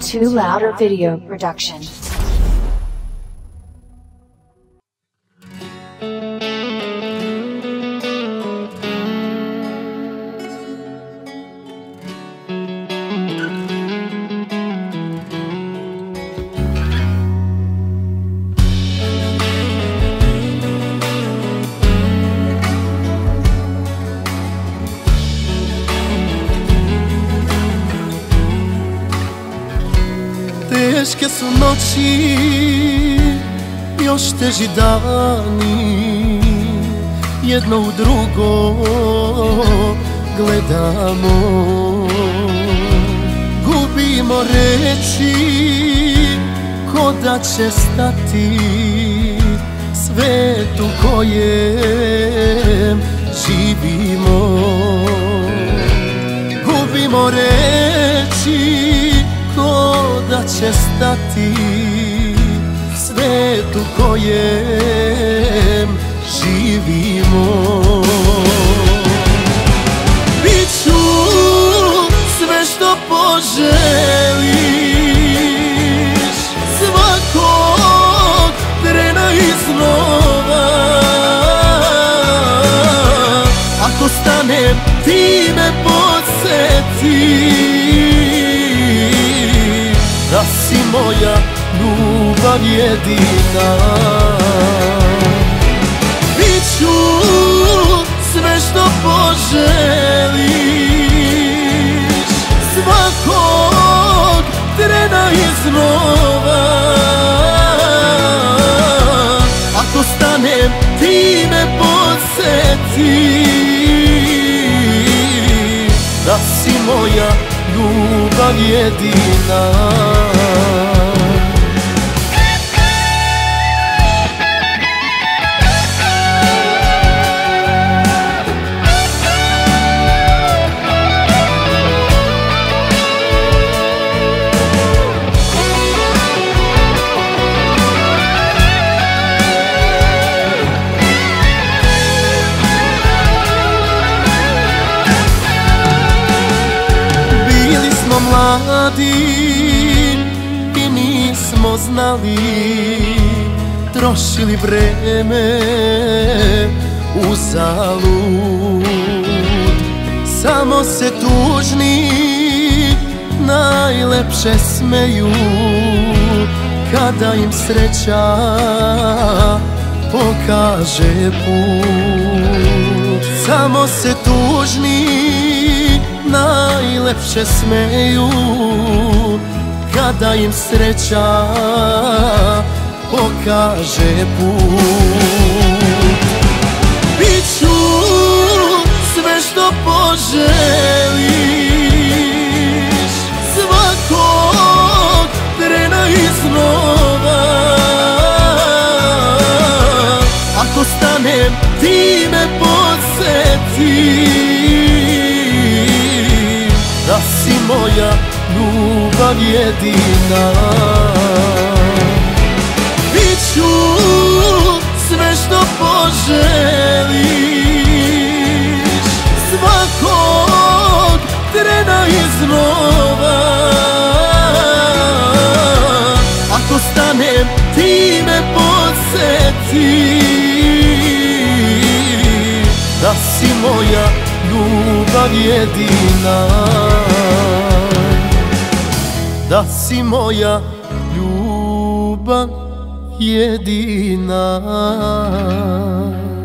Too Louder Video Production. Teške su noći, još teži dani, jedno u drugo gledamo. Gubimo reči, ko da će stati svet u kojem živimo. Gubimo reči, ko da će stati svet u kojem živimo. Biću sve što poželiš, svakog trena iznova. Ako stanem, ti me podsjeti da si moja ljubav jedina. Biću sve što poželiš, svakog trena iznova. Ako stanem, ti me podsjeti da si moja ljubav jedina. Mladi i nismo znali, trošili vreme uzalud. Samo se tužni najlepše smeju kada im sreća pokaže put. Samo se tužni najlepše smeju kada im sreća pokaže put. Biću sve što poželiš, svakog trena iznova. Ako stanem, ti me podsjeti da si moja ljubav jedina. Biću sve što poželiš, svakog trena iznova. Ako stanem, ti me podsjeti da si moja ljubav jedina. Da si moja ljubav jedina.